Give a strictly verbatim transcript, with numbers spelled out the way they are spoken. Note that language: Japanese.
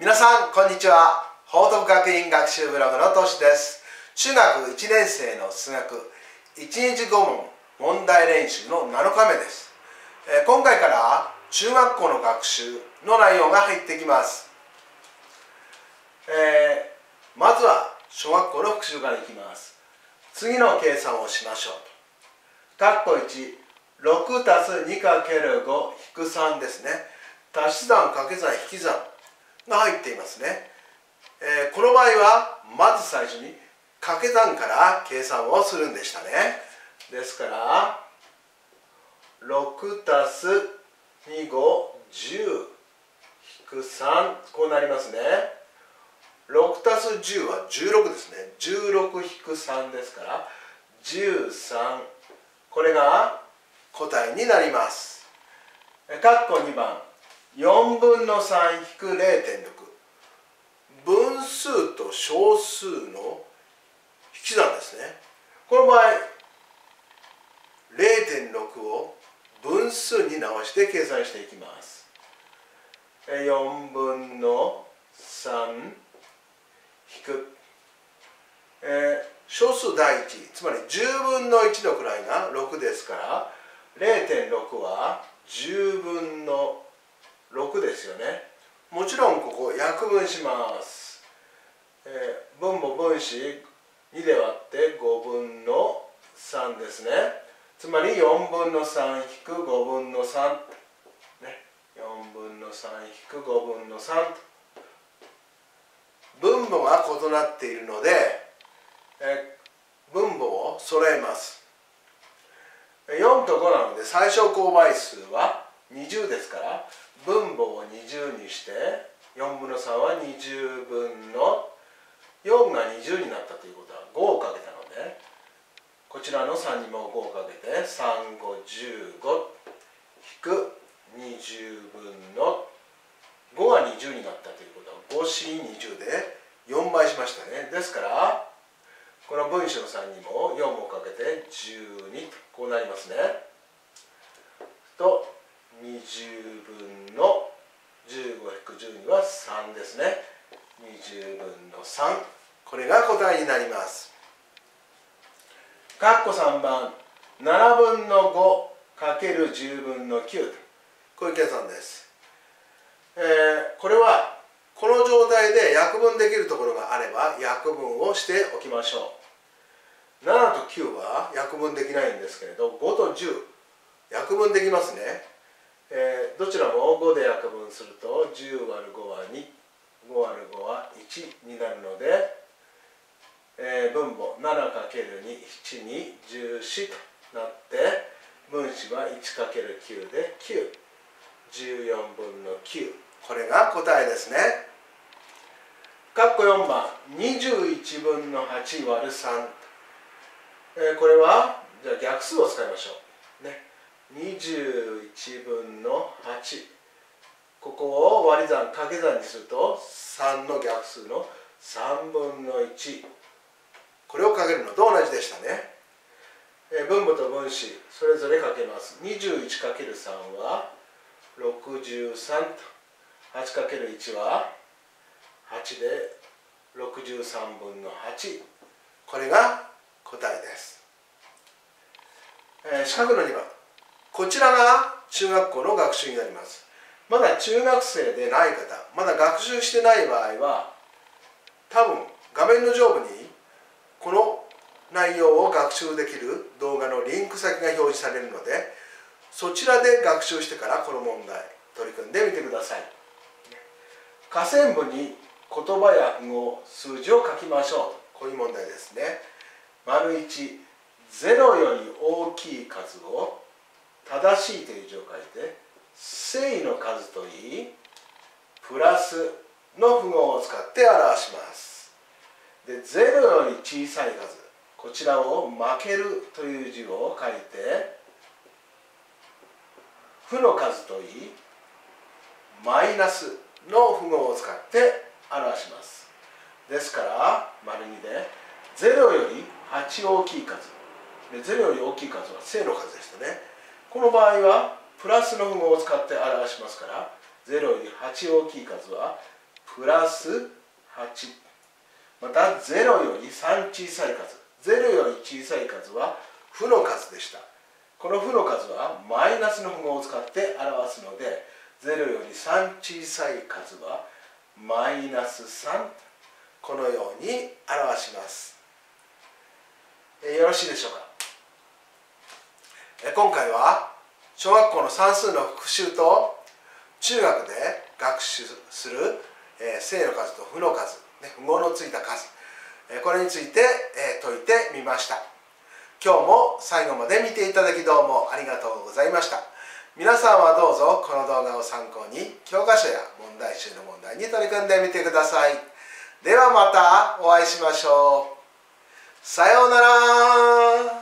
皆さんこんにちは。報徳学院学習ブログのとしです。中学いちねん生の数学いちにちごもん問題練習のなのかめです。えー、今回から中学校の学習の内容が入ってきます。えー、まずは小学校の復習からいきます。次の計算をしましょうと。括弧いち、ろくたすにかけるごひくさんですね。足し算掛け算引き算が入っていますね。えー、この場合はまず最初に掛け算から計算をするんでしたね。ですからろくたすにご、じゅう引くさん、こうなりますね。ろくたすじゅうはじゅうろくですね。じゅうろく引くさんですからじゅうさん、これが答えになります。括弧にばん、よんぶんのさん引く れいてんろく、分数と小数の引き算ですね。この場合 れいてんろく を分数に直して計算していきます。よんぶんのさん引く、えー、小数第一、つまりじゅうぶんのいちの位がろくですから れいてんろく はじゅうぶんのろくですよね。もちろんここ約分します。えー、分母分子にで割ってごぶんのさんですね。つまりよんぶんのさん引くごぶんのさん、ね、よんぶんのさん引くごぶんのさんと分母が異なっているので、えー、分母を揃えます。よんとごなので最小公倍数はにじゅうですから分母をにじゅうにしてよんぶんのさんはにじゅうぶんのよんがにじゅうになったということはごをかけたので、こちらのさんにもごをかけてさん、ご、じゅうご引くにじゅうぶんのごがにじゅうになったということはごしにじゅうでよんばいしましたね。ですからこの分子のさんにもよんをかけてじゅうにとこうなりますね。とにじゅうぶんのじゅうご引くじゅうにはさんですね。にじゅうぶんのさん、これが答えになります。括弧さんばん、ななぶんのごかけるじゅうぶんのきゅう、こういう計算です。えー、これはこの状態で約分できるところがあれば約分をしておきましょう。ななときゅうは約分できないんですけれど、ごとじゅう約分できますね。えー、どちらもごで約分するとじゅうわるごはに、ごわるごはいちになるので、えー、分母 ななかけるに、ななにじゅうよんとなって分子は いちかけるきゅう できゅう、じゅうよんぶんのきゅう、これが答えですね。括弧よんばん、にじゅういちぶんのはち割るさん、えー、これはじゃあ逆数を使いましょう、ね、にじゅういちぶんのはち、ここを割り算掛け算にするとさんの逆数のさんぶんのいち、これをかけるのと同じでしたね。えー、分母と分子それぞれかけます。 にじゅういちかけるさん はろくじゅうさんと はちかけるいち ははちでろくじゅうさんぶんのはち、これが答えです。えー、四角のにばん、こちらが中学校の学習になります。まだ中学生でない方、まだ学習してない場合は多分画面の上部にこの内容を学習できる動画のリンク先が表示されるので、そちらで学習してからこの問題取り組んでみてください。下線部に言葉や符号、数字を書きましょう。こういう問題ですね。丸いち、ゼロより大きい数を正しいという字を書いて正の数といいプラスの符号を使って表します。でゼロより小さい数、こちらを負けるという字を書いて負の数といいマイナスの符号を使って表します。ですから丸にでゼロよりはち大きい数で、ゼロより大きい数は正の数でしたね。この場合はプラスの符号を使って表しますから、ゼロよりはち大きい数はプラスはち、またゼロよりさん小さい数、ゼロより小さい数は負の数でした。この負の数はマイナスの符号を使って表すので、ゼロよりさん小さい数はマイナスさん、このように表します。えよろしいでしょうか。え今回は小学校の算数の復習と中学で学習する、えー、正の数と負の数、ね、符号のついた数、えー、これについて、えー、解いてみました。今日も最後まで見ていただきどうもありがとうございました。皆さんはどうぞこの動画を参考に教科書や問題集の問題に取り組んでみてください。ではまたお会いしましょう。さようなら。